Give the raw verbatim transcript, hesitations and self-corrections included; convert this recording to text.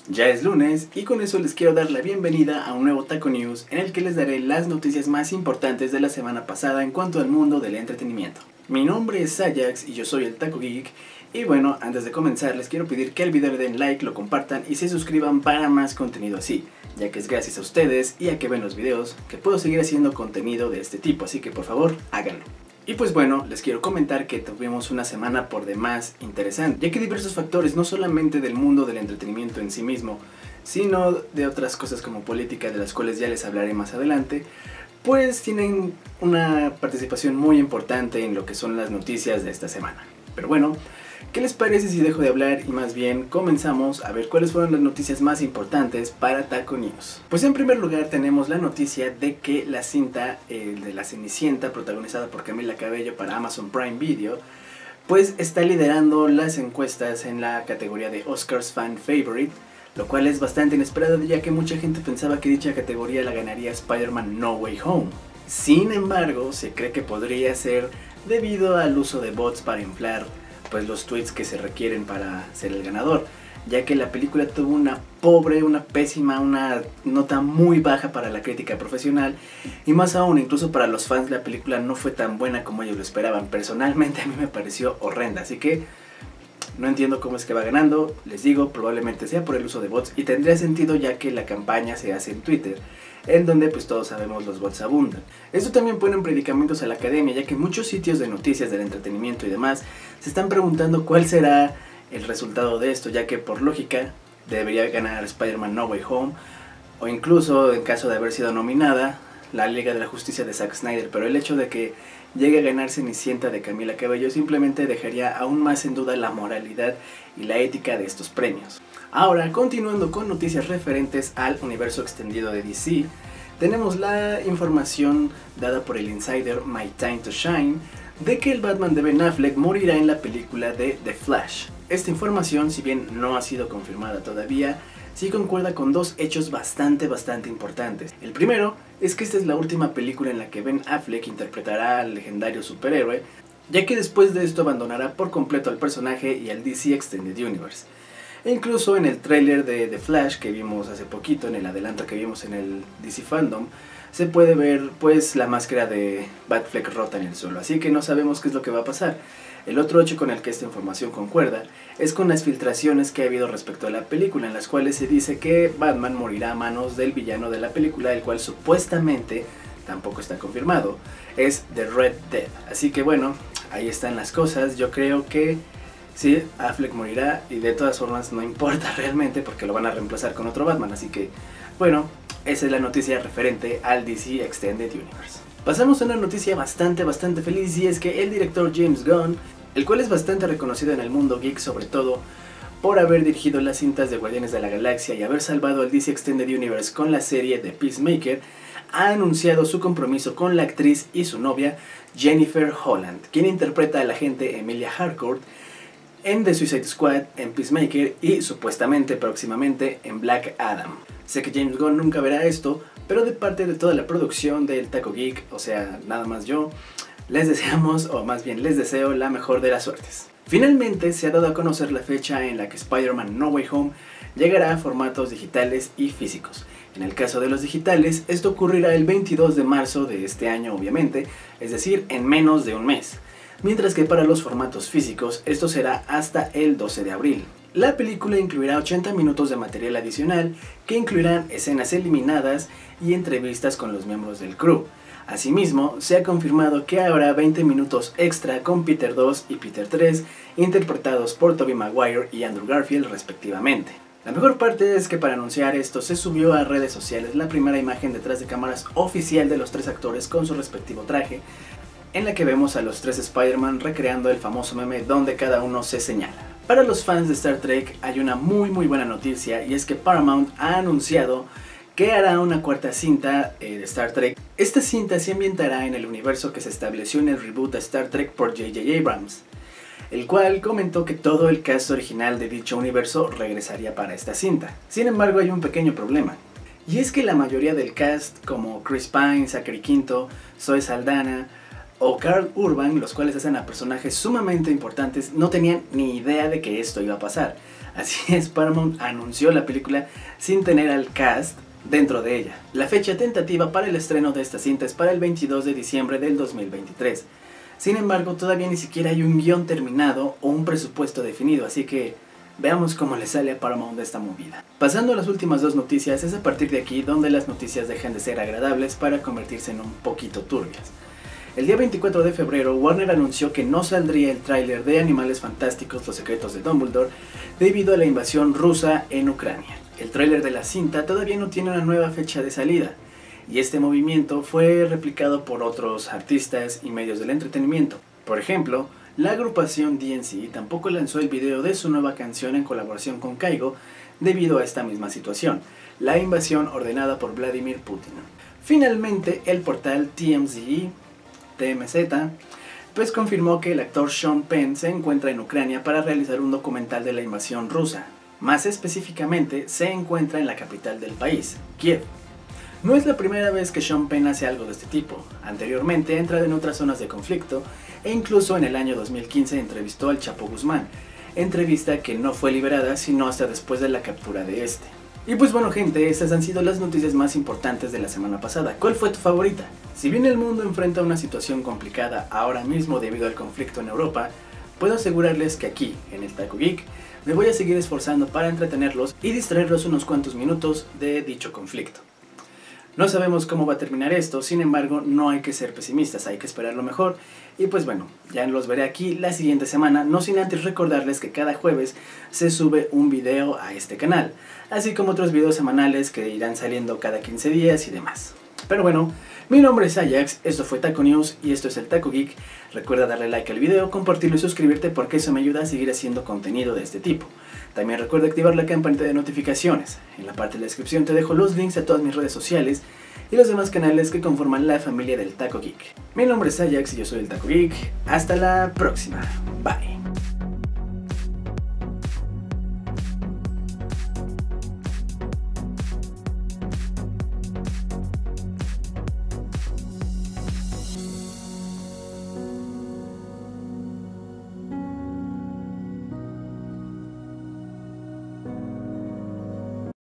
Ya es lunes y con eso les quiero dar la bienvenida a un nuevo Taco News en el que les daré las noticias más importantes de la semana pasada en cuanto al mundo del entretenimiento. Mi nombre es Ajax y yo soy el Taco Geek. Y bueno, antes de comenzar les quiero pedir que al video le den like, lo compartan y se suscriban para más contenido así, ya que es gracias a ustedes y a que ven los videos que puedo seguir haciendo contenido de este tipo, así que por favor háganlo. Y pues bueno, les quiero comentar que tuvimos una semana por demás interesante, ya que diversos factores, no solamente del mundo del entretenimiento en sí mismo, sino de otras cosas como política, de las cuales ya les hablaré más adelante, pues tienen una participación muy importante en lo que son las noticias de esta semana. Pero bueno, ¿qué les parece si dejo de hablar y más bien comenzamos a ver cuáles fueron las noticias más importantes para Taco News? Pues en primer lugar tenemos la noticia de que la cinta eh, de La Cenicienta, protagonizada por Camila Cabello para Amazon Prime Video, pues está liderando las encuestas en la categoría de Oscars Fan Favorite, lo cual es bastante inesperado ya que mucha gente pensaba que dicha categoría la ganaría Spider-Man No Way Home. Sin embargo, se cree que podría ser debido al uso de bots para inflar pues los tweets que se requieren para ser el ganador, ya que la película tuvo una pobre, una pésima, una nota muy baja para la crítica profesional y más aún incluso para los fans la película no fue tan buena como ellos lo esperaban. Personalmente a mí me pareció horrenda, así que no entiendo cómo es que va ganando. Les digo, probablemente sea por el uso de bots y tendría sentido ya que la campaña se hace en Twitter, en donde pues todos sabemos los bots abundan. Esto también pone en predicamentos a la academia, ya que muchos sitios de noticias del entretenimiento y demás se están preguntando cuál será el resultado de esto, ya que por lógica debería ganar Spider-Man No Way Home, o incluso en caso de haber sido nominada, la Liga de la Justicia de Zack Snyder, pero el hecho de que llegue a ganar Cenicienta de Camila Cabello simplemente dejaría aún más en duda la moralidad y la ética de estos premios. Ahora, continuando con noticias referentes al universo extendido de D C, tenemos la información dada por el insider My Time to Shine de que el Batman de Ben Affleck morirá en la película de The Flash. Esta información, si bien no ha sido confirmada todavía, sí concuerda con dos hechos bastante bastante importantes. El primero es que esta es la última película en la que Ben Affleck interpretará al legendario superhéroe, ya que después de esto abandonará por completo al personaje y al D C Extended Universe. E incluso en el tráiler de The Flash que vimos hace poquito, en el adelanto que vimos en el D C Fandom, se puede ver pues la máscara de Batfleck rota en el suelo, así que no sabemos qué es lo que va a pasar. El otro hecho con el que esta información concuerda es con las filtraciones que ha habido respecto a la película, en las cuales se dice que Batman morirá a manos del villano de la película, el cual supuestamente, tampoco está confirmado, es The Red Dead. Así que bueno, ahí están las cosas. Yo creo que sí, Affleck morirá y de todas formas no importa realmente porque lo van a reemplazar con otro Batman, así que bueno, esa es la noticia referente al D C Extended Universe. Pasamos a una noticia bastante bastante feliz, y es que el director James Gunn, el cual es bastante reconocido en el mundo geek sobre todo por haber dirigido las cintas de Guardianes de la Galaxia y haber salvado al D C Extended Universe con la serie de Peacemaker, ha anunciado su compromiso con la actriz y su novia Jennifer Holland, quien interpreta a la agente Emilia Harcourt en The Suicide Squad, en Peacemaker y supuestamente próximamente en Black Adam. Sé que James Gunn nunca verá esto, pero de parte de toda la producción del Taco Geek, o sea, nada más yo, les deseamos, o más bien les deseo la mejor de las suertes. Finalmente se ha dado a conocer la fecha en la que Spider-Man No Way Home llegará a formatos digitales y físicos. En el caso de los digitales, esto ocurrirá el veintidós de marzo de este año obviamente, es decir, en menos de un mes. Mientras que para los formatos físicos, esto será hasta el doce de abril. La película incluirá ochenta minutos de material adicional que incluirán escenas eliminadas y entrevistas con los miembros del crew. Asimismo, se ha confirmado que habrá veinte minutos extra con Peter dos y Peter tres, interpretados por Tobey Maguire y Andrew Garfield respectivamente. La mejor parte es que para anunciar esto se subió a redes sociales la primera imagen detrás de cámaras oficial de los tres actores con su respectivo traje, en la que vemos a los tres Spider-Man recreando el famoso meme donde cada uno se señala. Para los fans de Star Trek hay una muy muy buena noticia, y es que Paramount ha anunciado que hará una cuarta cinta eh, de Star Trek. Esta cinta se ambientará en el universo que se estableció en el reboot de Star Trek por J J Abrams, el cual comentó que todo el cast original de dicho universo regresaría para esta cinta. Sin embargo, hay un pequeño problema, y es que la mayoría del cast, como Chris Pine, Zachary Quinto, Zoe Saldana o Karl Urban, los cuales hacen a personajes sumamente importantes, no tenían ni idea de que esto iba a pasar. Así es, Paramount anunció la película sin tener al cast dentro de ella. La fecha tentativa para el estreno de esta cinta es para el veintidós de diciembre del dos mil veintitrés. Sin embargo, todavía ni siquiera hay un guión terminado o un presupuesto definido, así que veamos cómo le sale a Paramount de esta movida. Pasando a las últimas dos noticias, es a partir de aquí donde las noticias dejan de ser agradables para convertirse en un poquito turbias. El día veinticuatro de febrero, Warner anunció que no saldría el tráiler de Animales Fantásticos, Los Secretos de Dumbledore, debido a la invasión rusa en Ucrania. El tráiler de la cinta todavía no tiene una nueva fecha de salida, y este movimiento fue replicado por otros artistas y medios del entretenimiento. Por ejemplo, la agrupación D N C tampoco lanzó el video de su nueva canción en colaboración con Kygo debido a esta misma situación, la invasión ordenada por Vladimir Putin. Finalmente, el portal T M Z, T M Z, pues confirmó que el actor Sean Penn se encuentra en Ucrania para realizar un documental de la invasión rusa. Más específicamente, se encuentra en la capital del país, Kiev. No es la primera vez que Sean Penn hace algo de este tipo. Anteriormente ha entrado en otras zonas de conflicto e incluso en el año dos mil quince entrevistó al Chapo Guzmán, entrevista que no fue liberada sino hasta después de la captura de este. Y pues bueno gente, estas han sido las noticias más importantes de la semana pasada. ¿Cuál fue tu favorita? Si bien el mundo enfrenta una situación complicada ahora mismo debido al conflicto en Europa, puedo asegurarles que aquí, en el Taco Geek, me voy a seguir esforzando para entretenerlos y distraerlos unos cuantos minutos de dicho conflicto. No sabemos cómo va a terminar esto, sin embargo no hay que ser pesimistas, hay que esperar lo mejor. Y pues bueno, ya los veré aquí la siguiente semana, no sin antes recordarles que cada jueves se sube un video a este canal, así como otros videos semanales que irán saliendo cada quince días y demás. Pero bueno, mi nombre es Ajax, esto fue Taco News y esto es el Taco Geek. Recuerda darle like al video, compartirlo y suscribirte porque eso me ayuda a seguir haciendo contenido de este tipo. También recuerda activar la campanita de notificaciones. En la parte de la descripción te dejo los links a todas mis redes sociales y los demás canales que conforman la familia del Taco Geek. Mi nombre es Ajax y yo soy el Taco Geek. Hasta la próxima. Bye.